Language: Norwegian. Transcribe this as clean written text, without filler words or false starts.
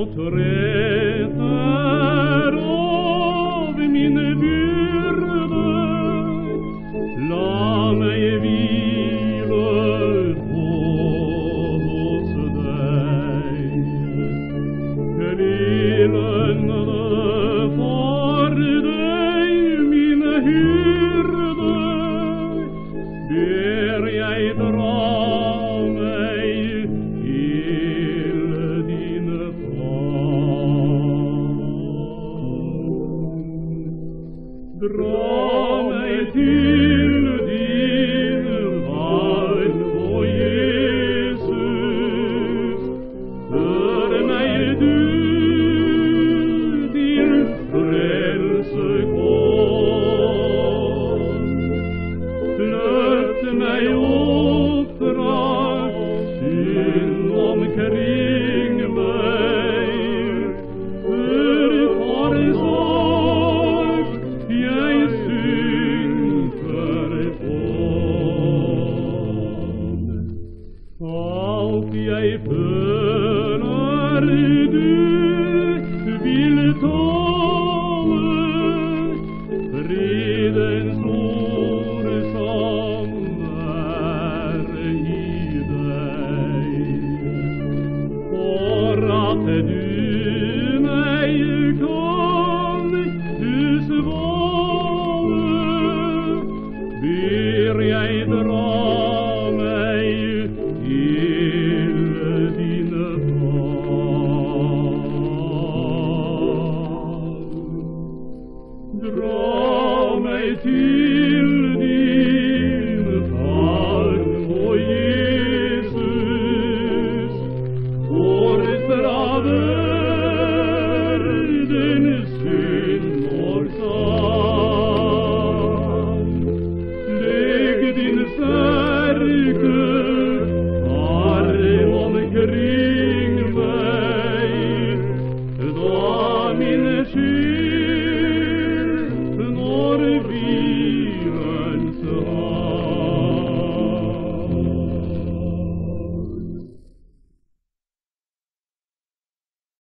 träter av min byrde, la mig vila hos dig. Kvilende for dig, min hyrde, ber jeg dra meg til din favn. Dra meg til din favn, å Jesus, hør meg du til frelse kom. Løft meg opp fra synd omkring meg, for sorg jeg synker på. Alt jeg føler du vil tåle, fridens ord som er i deg. For at du meg kan usvåle, ber jeg dra meg til dine favn. Dra meg til din favn, å Jesus, for fra verdens synd og skam. Legg din sterke arm omkring meg, da min skyld